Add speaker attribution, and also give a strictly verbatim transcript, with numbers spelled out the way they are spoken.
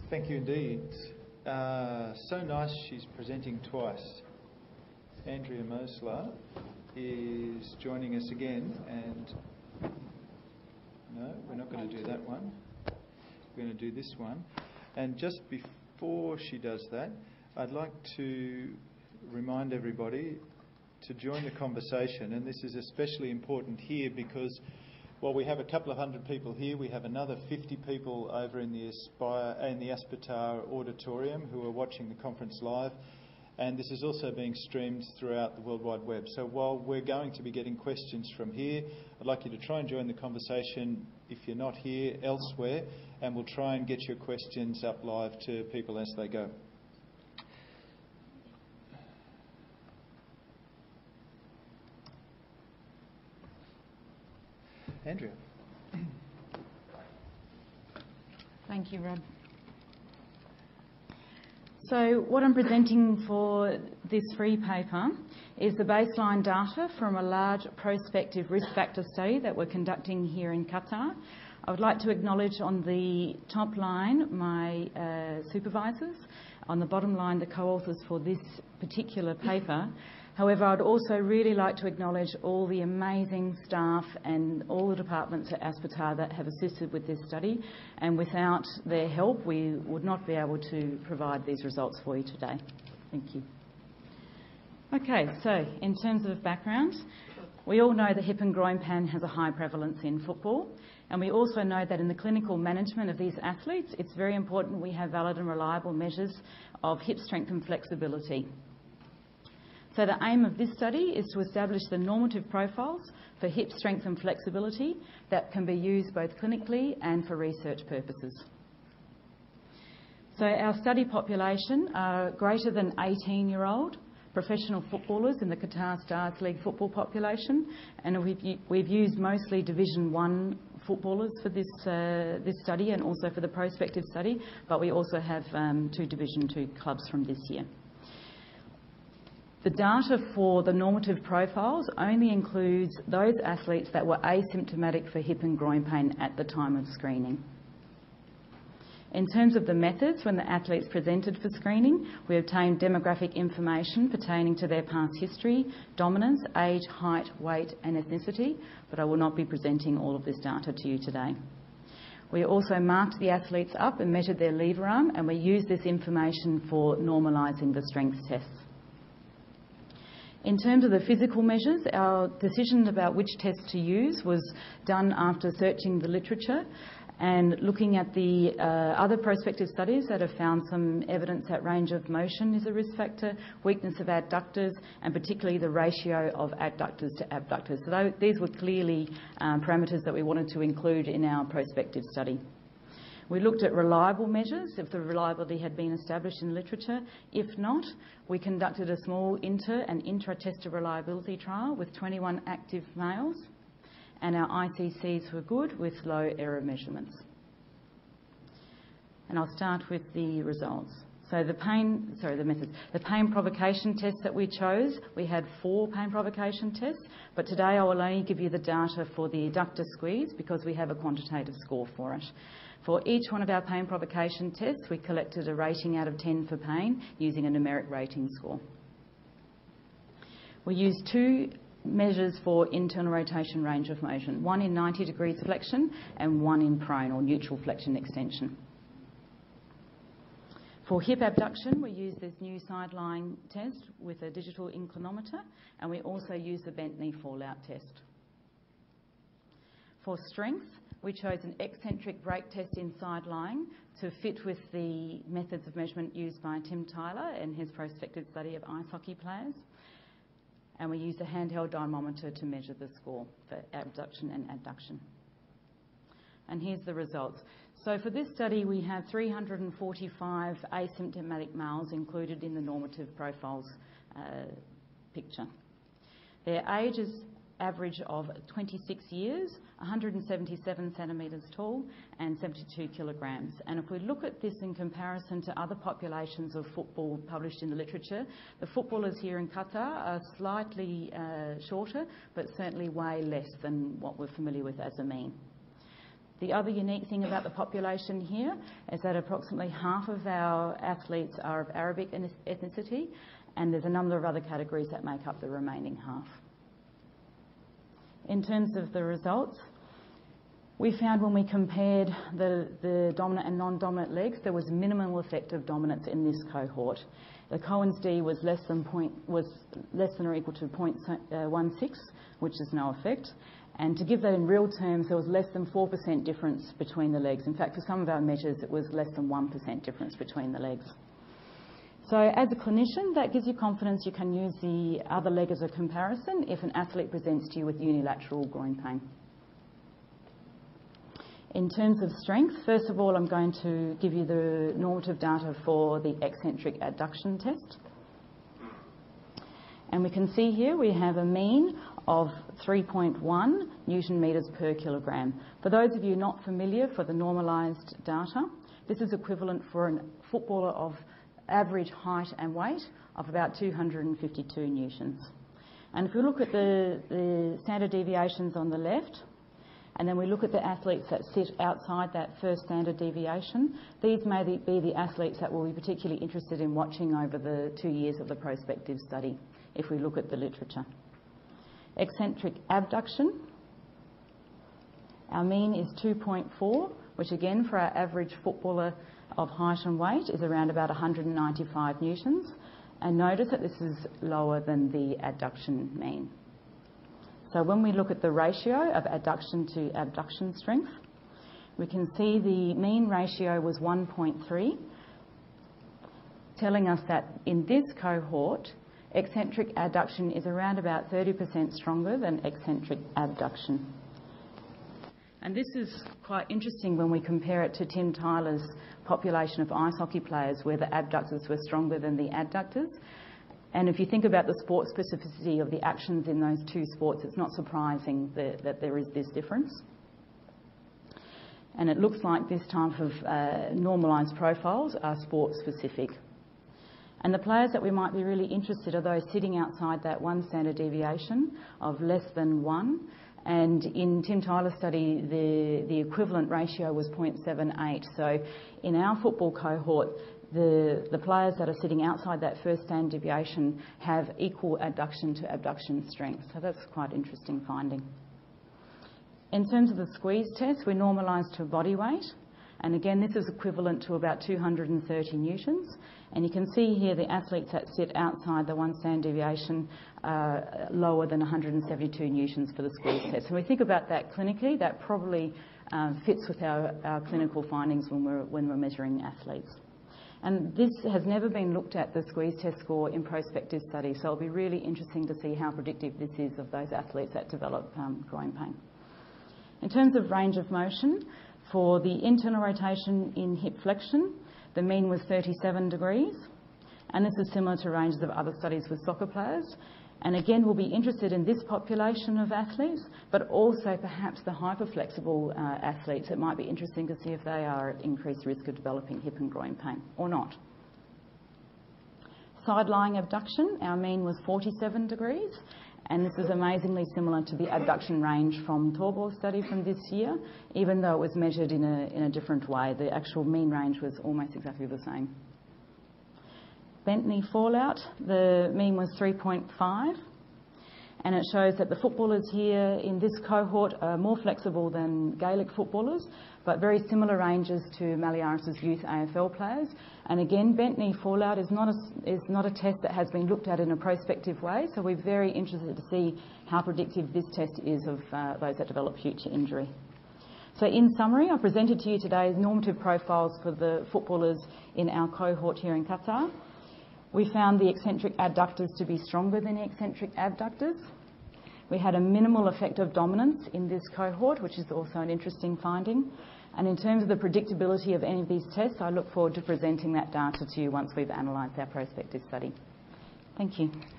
Speaker 1: Thank you indeed. Uh, so nice she's presenting twice. Andrea Mosler is joining us again, and no, we're not going to do that one. We're going to do this one. And just before she does that, I'd like to remind everybody to join the conversation, and this is especially important here because while we have a couple of hundred people here, we have another fifty people over in the Aspire in the Aspetar auditorium who are watching the conference live, and this is also being streamed throughout the World Wide Web. So while we're going to be getting questions from here, I'd like you to try and join the conversation if you're not here elsewhere, and we'll try and get your questions up live to people as they go. Andrea.
Speaker 2: Thank you, Rob. So what I'm presenting for this free paper is the baseline data from a large prospective risk factor study that we're conducting here in Qatar. I would like to acknowledge on the top line my uh, supervisors, on the bottom line the co-authors for this particular paper. However, I'd also really like to acknowledge all the amazing staff and all the departments at Aspetar that have assisted with this study, and without their help we would not be able to provide these results for you today. Thank you. Okay, so in terms of background, we all know that hip and groin pain has a high prevalence in football, and we also know that in the clinical management of these athletes it's very important we have valid and reliable measures of hip strength and flexibility. So the aim of this study is to establish the normative profiles for hip strength and flexibility that can be used both clinically and for research purposes. So our study population are greater than eighteen year old professional footballers in the Qatar Stars League football population, and we've, we've used mostly Division One footballers for this, uh, this study and also for the prospective study, but we also have um, two Division Two clubs from this year. The data for the normative profiles only includes those athletes that were asymptomatic for hip and groin pain at the time of screening. In terms of the methods, when the athletes presented for screening, we obtained demographic information pertaining to their past history, dominance, age, height, weight and ethnicity, but I will not be presenting all of this data to you today. We also marked the athletes up and measured their lever arm, and we used this information for normalising the strength tests. In terms of the physical measures, our decision about which test to use was done after searching the literature and looking at the uh, other prospective studies that have found some evidence that range of motion is a risk factor, weakness of adductors, and particularly the ratio of adductors to abductors. So these were clearly um, parameters that we wanted to include in our prospective study. We looked at reliable measures, if the reliability had been established in literature. If not, we conducted a small inter- and intra-tester reliability trial with twenty-one active males, and our I C Cs were good with low error measurements. And I'll start with the results. So the pain, sorry, the methods. The pain provocation tests that we chose, we had four pain provocation tests, but today I will only give you the data for the adductor squeeze because we have a quantitative score for it. For each one of our pain provocation tests, we collected a rating out of ten for pain using a numeric rating score. We used two measures for internal rotation range of motion, one in ninety degrees flexion and one in prone or neutral flexion extension. For hip abduction, we used this new side-lying test with a digital inclinometer, and we also used the bent knee fallout test. For strength, we chose an eccentric brake test in side-lying to fit with the methods of measurement used by Tim Tyler in his prospective study of ice hockey players. And we used a handheld dynamometer to measure the score for abduction and adduction. And here's the results. So for this study, we have three hundred forty-five asymptomatic males included in the normative profiles uh, picture. Their age is average of twenty-six years, one hundred seventy-seven centimetres tall and seventy-two kilograms. And if we look at this in comparison to other populations of football published in the literature, the footballers here in Qatar are slightly uh, shorter, but certainly way less than what we're familiar with as a mean. The other unique thing about the population here is that approximately half of our athletes are of Arabic ethnicity, and there's a number of other categories that make up the remaining half. In terms of the results, we found when we compared the, the dominant and non-dominant legs, there was minimal effect of dominance in this cohort. The Cohen's D was less than point, was less than or equal to zero point one six, which is no effect. And to give that in real terms, there was less than four percent difference between the legs. In fact, for some of our measures, it was less than one percent difference between the legs. So as a clinician, that gives you confidence you can use the other leg as a comparison if an athlete presents to you with unilateral groin pain. In terms of strength, first of all, I'm going to give you the normative data for the eccentric adduction test. And we can see here we have a mean of three point one newton metres per kilogram. For those of you not familiar for the normalised data, this is equivalent for a footballer of average height and weight of about two hundred fifty-two newtons. And if we look at the, the standard deviations on the left, and then we look at the athletes that sit outside that first standard deviation, these may be the athletes that we'll be particularly interested in watching over the two years of the prospective study, if we look at the literature. Eccentric abduction, our mean is two point four, which again for our average footballer of height and weight is around about one hundred ninety-five newtons. And notice that this is lower than the adduction mean. So when we look at the ratio of adduction to abduction strength, we can see the mean ratio was one point three, telling us that in this cohort, eccentric adduction is around about thirty percent stronger than eccentric abduction. And this is quite interesting when we compare it to Tim Tyler's population of ice hockey players, where the abductors were stronger than the adductors. And if you think about the sport specificity of the actions in those two sports, it's not surprising that, that there is this difference. And it looks like this type of uh, normalised profiles are sport specific. And the players that we might be really interested are those sitting outside that one standard deviation of less than one. And in Tim Tyler's study, the, the equivalent ratio was zero point seven eight. So in our football cohort, the, the players that are sitting outside that first standard deviation have equal adduction to abduction strength. So that's quite interesting finding. In terms of the squeeze test, we normalised to body weight. And again, this is equivalent to about two hundred thirty newtons. And you can see here the athletes that sit outside the one standard deviation are lower than one hundred seventy-two newtons for the squeeze test. So when we think about that clinically, that probably um, fits with our, our clinical findings when we're, when we're measuring athletes. And this has never been looked at, the squeeze test score, in prospective studies. So it'll be really interesting to see how predictive this is of those athletes that develop um, groin pain. In terms of range of motion, for the internal rotation in hip flexion, the mean was thirty-seven degrees, and this is similar to ranges of other studies with soccer players. And again, we'll be interested in this population of athletes, but also perhaps the hyperflexible uh, athletes. It might be interesting to see if they are at increased risk of developing hip and groin pain or not. Side-lying abduction, our mean was forty-seven degrees, and this is amazingly similar to the abduction range from Torbor's study from this year, even though it was measured in a, in a different way. The actual mean range was almost exactly the same. Bent knee fallout, the mean was three point five, and it shows that the footballers here in this cohort are more flexible than Gaelic footballers, but very similar ranges to Maliaris's youth A F L players. And again, bent knee fallout is not, a, is not a test that has been looked at in a prospective way, so we're very interested to see how predictive this test is of uh, those that develop future injury. So in summary, I presented to you today normative profiles for the footballers in our cohort here in Qatar. We found the eccentric adductors to be stronger than the eccentric abductors. We had a minimal effect of dominance in this cohort, which is also an interesting finding. And in terms of the predictability of any of these tests, I look forward to presenting that data to you once we've analysed our prospective study. Thank you.